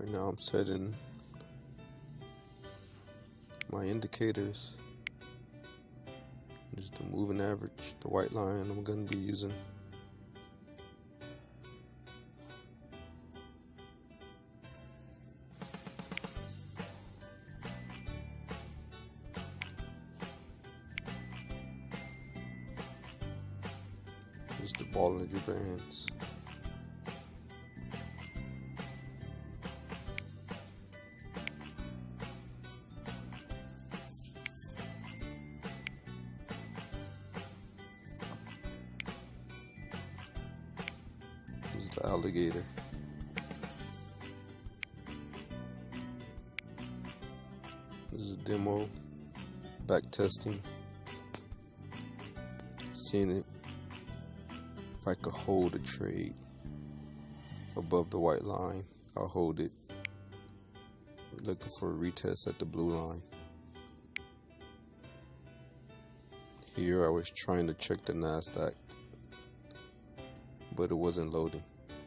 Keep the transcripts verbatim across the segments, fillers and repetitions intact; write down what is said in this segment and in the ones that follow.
Right now I'm setting my indicators. Just the moving average, the white line I'm going to be using. Just the Bollinger Bands. This is the alligator. This is a demo, back testing, seeing it. If I could hold a trade above the white line, I'll hold it. Looking for a retest at the blue line. Here I was trying to check the NASDAQ, but it wasn't loading.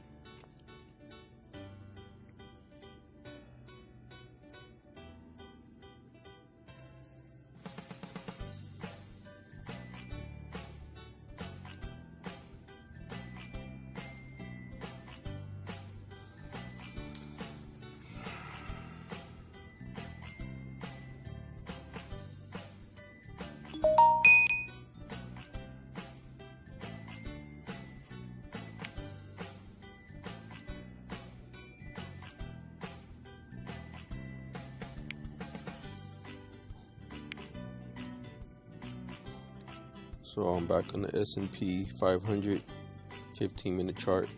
So I'm back on the S and P five hundred fifteen minute chart.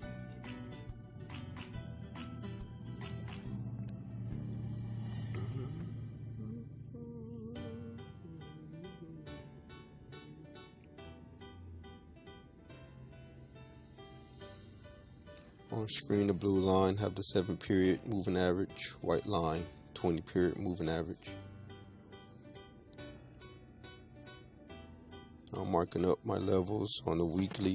On screen, the blue line have the seven period moving average, white line twenty period moving average. I'm marking up my levels on the weekly.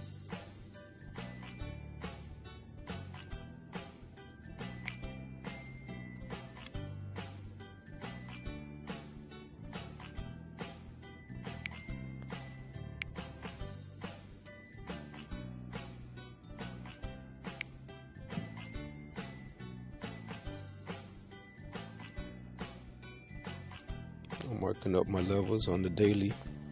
I'm marking up my levels on the daily.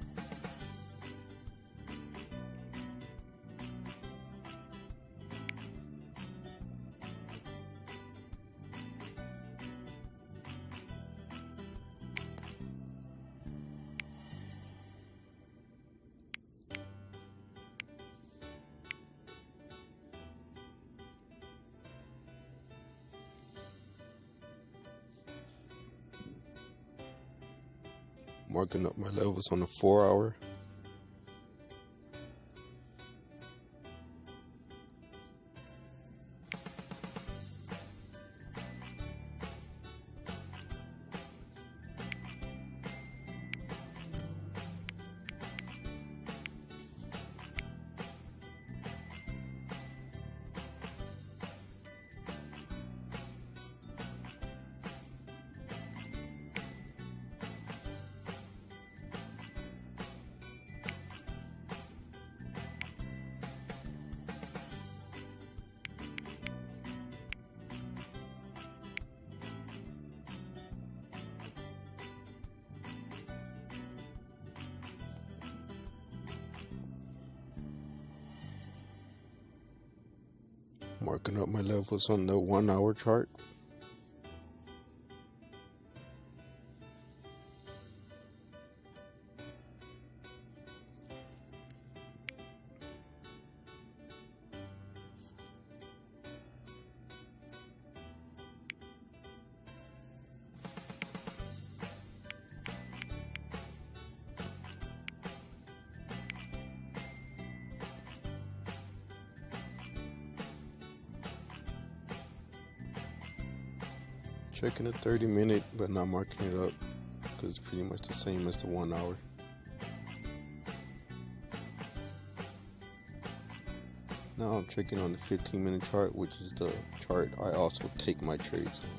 Marking up my levels on the four hour. Marking up my levels on the one hour chart. Checking the thirty minute, but not marking it up because it's pretty much the same as the one hour. Now I'm checking on the fifteen minute chart, which is the chart I also take my trades on.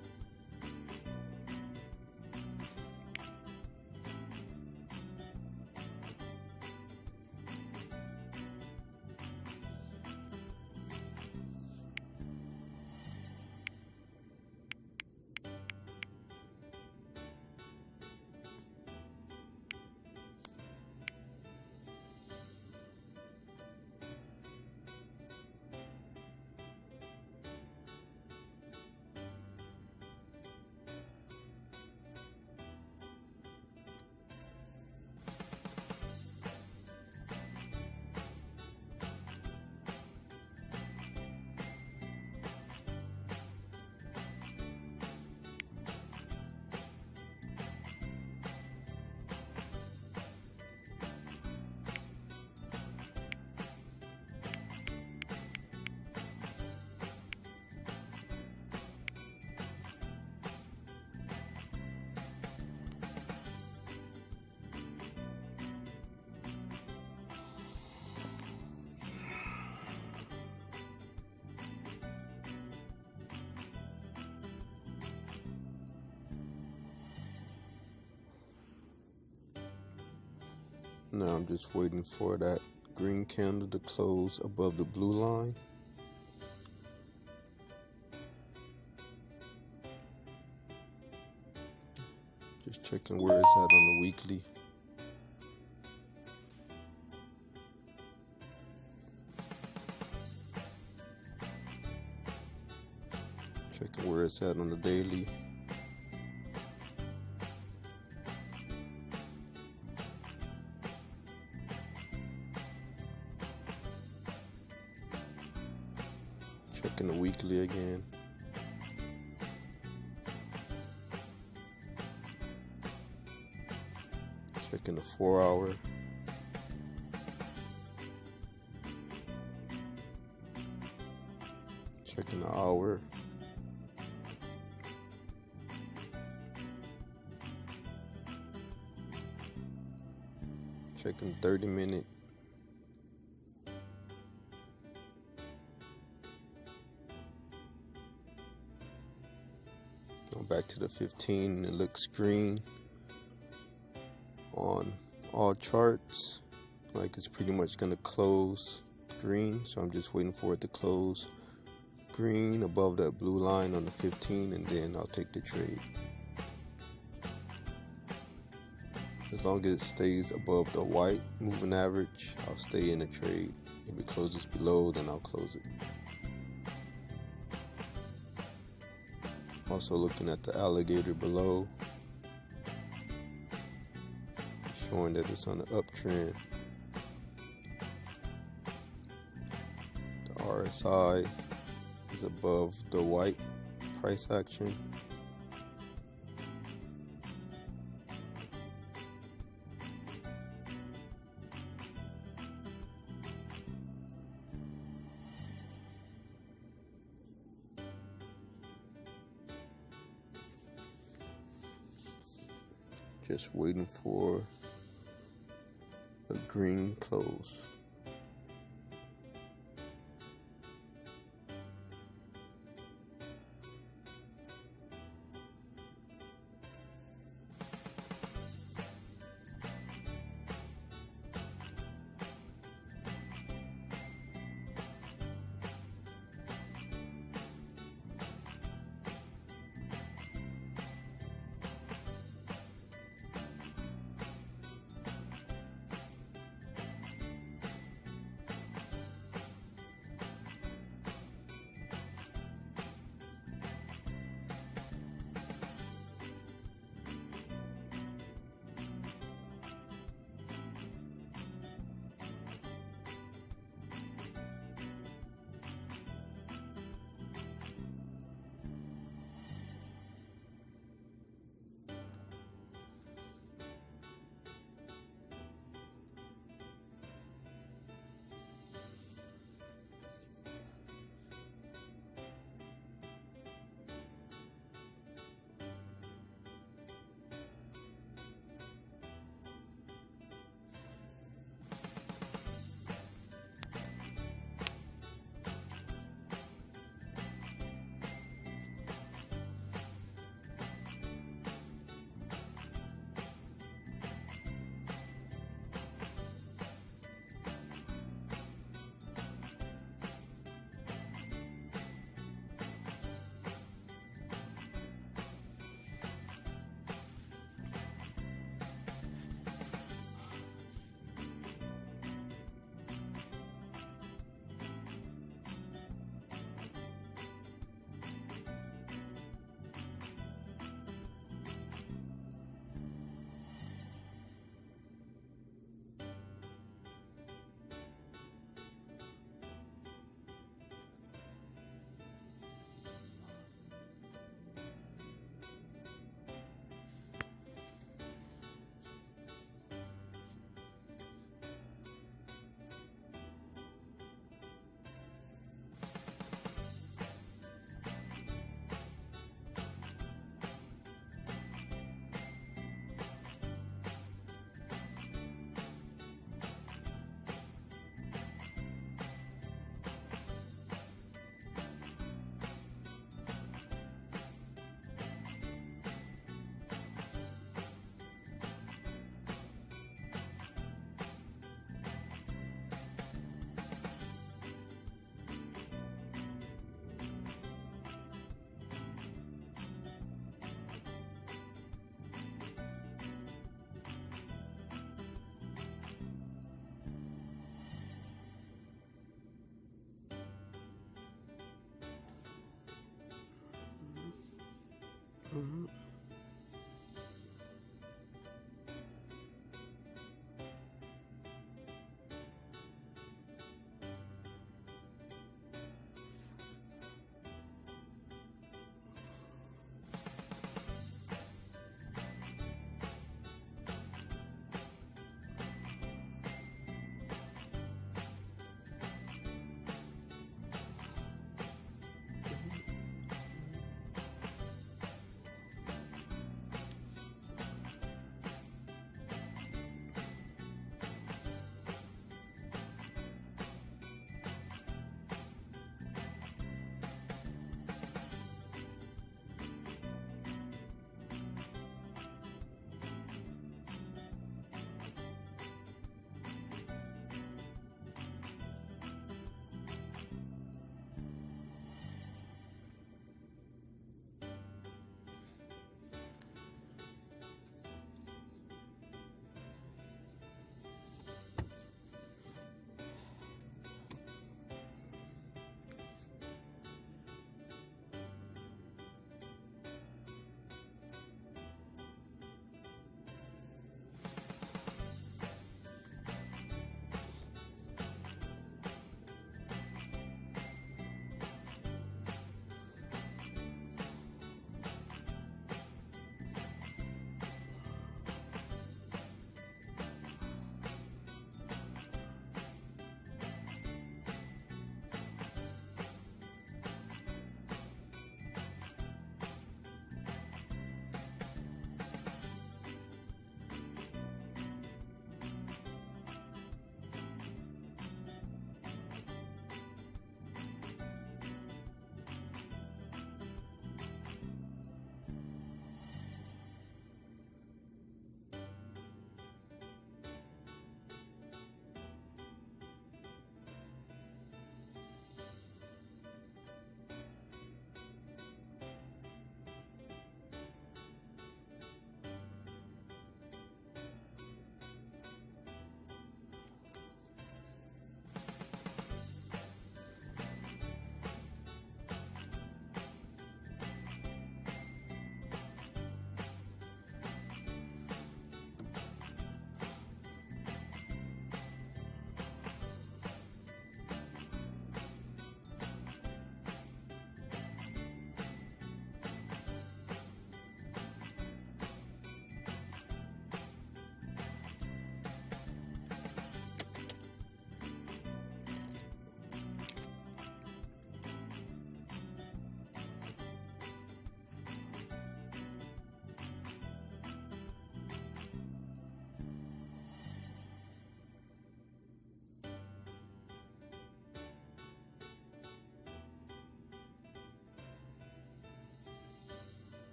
Now I'm just waiting for that green candle to close above the blue line. Just checking where it's at on the weekly. Checking where it's at on the daily. Checking the weekly again. Checking the four hour. Checking the hour. Checking thirty minute. Back to the fifteen, it looks green on all charts, like it's pretty much gonna close green, so I'm just waiting for it to close green above that blue line on the fifteen, and then I'll take the trade. As long as it stays above the white moving average, I'll stay in the trade. If it closes below, then I'll close it. Also looking at the alligator below, showing that it's on the uptrend. The R S I is above the white price action. Just waiting for a green close. Mm-hmm.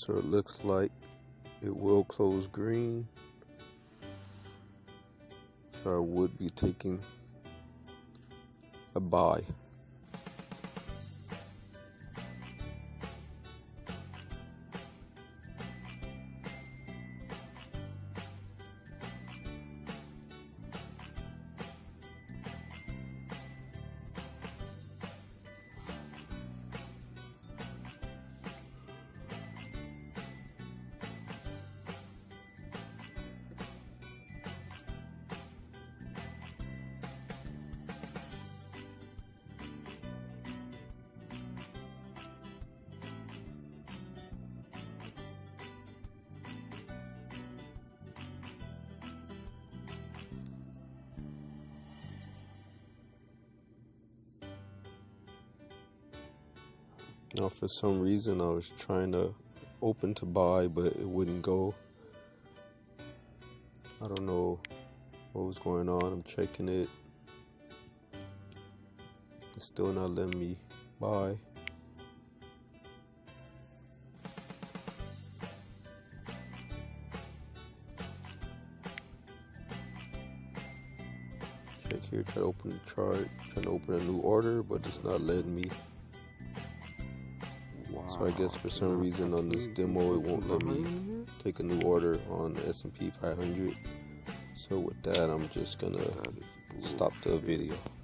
So it looks like it will close green. So I would be taking a buy. Now, for some reason, I was trying to open to buy, but it wouldn't go. I don't know what was going on. I'm checking it. It's still not letting me buy. Check here, try to open the chart, trying to open a new order, but it's not letting me. So I guess for some reason on this demo it won't let me take a new order on the S and P five hundred. So with that, I'm just gonna stop the video.